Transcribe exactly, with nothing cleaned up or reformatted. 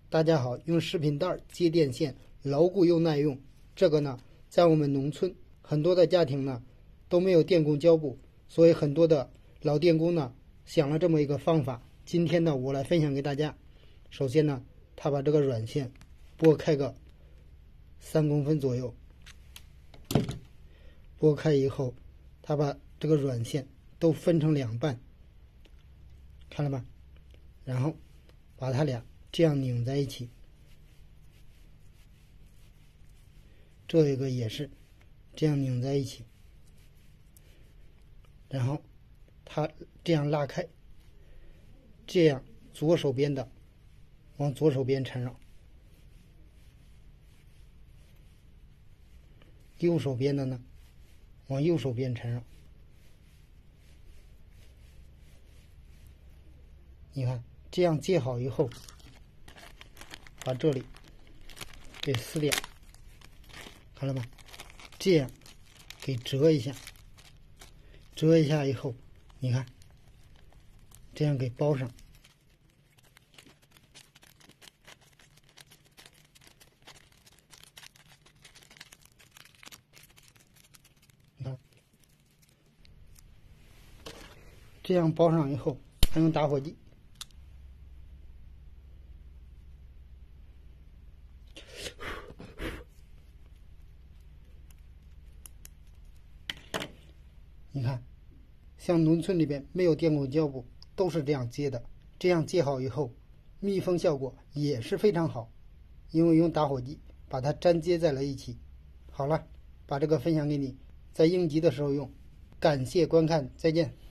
大家好，用食品袋接电线，牢固又耐用。这个呢，在我们农村很多的家庭呢都没有电工胶布，所以很多的老电工呢想了这么一个方法。今天呢，我来分享给大家。首先呢，他把这个软线拨开个三公分左右，拨开以后，他把这个软线都分成两半，看了吧？然后把它俩这样拧在一起，这个也是这样拧在一起，然后它这样拉开，这样左手边的往左手边缠绕，右手边的呢往右手边缠绕。你看这样接好以后，把这里给撕掉，看了吗？这样给折一下，折一下以后，你看这样给包上。你看这样包上以后，还用打火机。你看，像农村里边没有电工胶布，都是这样接的。这样接好以后，密封效果也是非常好，因为用打火机把它粘接在了一起。好了，把这个分享给你，在应急的时候用。感谢观看，再见。